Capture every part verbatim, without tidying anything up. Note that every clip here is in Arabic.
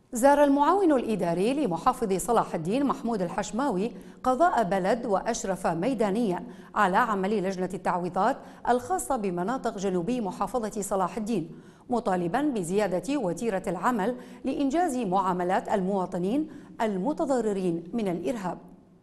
زار المعاون الإداري لمحافظ صلاح الدين محمود الحشماوي قضاء بلد وأشرف ميدانيا على عمل لجنة التعويضات الخاصة بمناطق جنوبي محافظة صلاح الدين، مطالبا بزيادة وتيرة العمل لإنجاز معاملات المواطنين المتضررين من الإرهاب.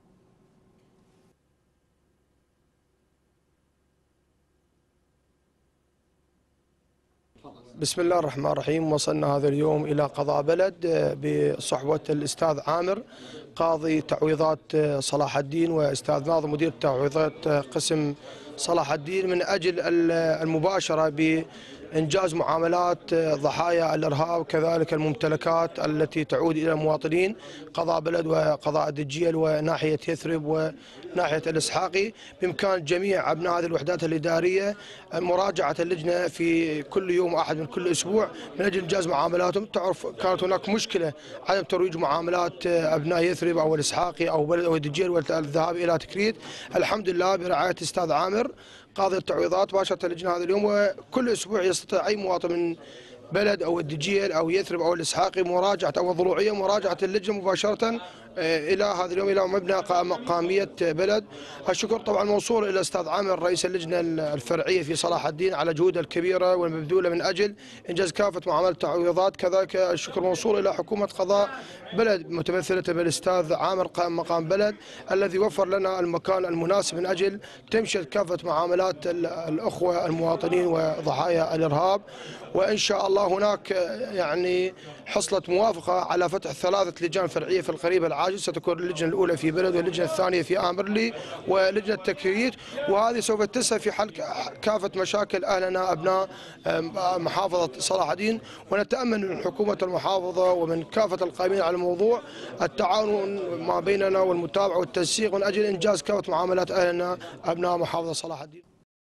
بسم الله الرحمن الرحيم. وصلنا هذا اليوم إلى قضاء بلد بصحبة الأستاذ عامر قاضي تعويضات صلاح الدين وأستاذ ناظم مدير تعويضات قسم صلاح الدين من أجل المباشرة بإنجاز معاملات ضحايا الإرهاب وكذلك الممتلكات التي تعود إلى المواطنين. قضاء بلد وقضاء دجيل وناحية يثرب وناحية الإسحاقي بإمكان جميع أبناء هذه الوحدات الإدارية مراجعة اللجنة في كل يوم أحد من كل أسبوع من أجل إنجاز معاملاتهم. تعرف كانت هناك مشكلة عدم ترويج معاملات أبناء يثرب أو الإسحاقي أو بلد أو الدجيل والذهاب إلى تكريت. الحمد لله برعاية الأستاذ عامر قاضي التعويضات باشرت اللجنة هذا اليوم، وكل أسبوع يستطيع أي مواطن من بلد أو الدجيل أو يثرب أو الإسحاقي مراجعة أو الضلوعية مراجعة اللجنة مباشرة إلى هذا اليوم إلى مبنى قامية بلد. الشكر طبعا موصول إلى الأستاذ عامر رئيس اللجنة الفرعية في صلاح الدين على جهوده الكبيرة والمبذولة من أجل إنجاز كافة معاملة التعويضات. كذلك الشكر موصول إلى حكومة قضاء بلد متمثلة بالأستاذ عامر قائم مقام بلد الذي وفر لنا المكان المناسب من أجل تمشية كافة معاملات الأخوة المواطنين وضحايا الإرهاب. وإن شاء الله هناك يعني حصلت موافقة على فتح ثلاثة لجان فرعية في القريب العاجل، ستكون اللجنة الأولى في بلد واللجنة الثانية في آمرلي ولجنة تكريت، وهذه سوف تسهم في حل كافة مشاكل أهلنا أبناء محافظة صلاح الدين. ونتأمل من حكومة المحافظة ومن كافة القائمين على الموضوع التعاون ما بيننا والمتابعة والتنسيق من أجل إنجاز كافة معاملات أهلنا أبناء محافظة صلاح الدين.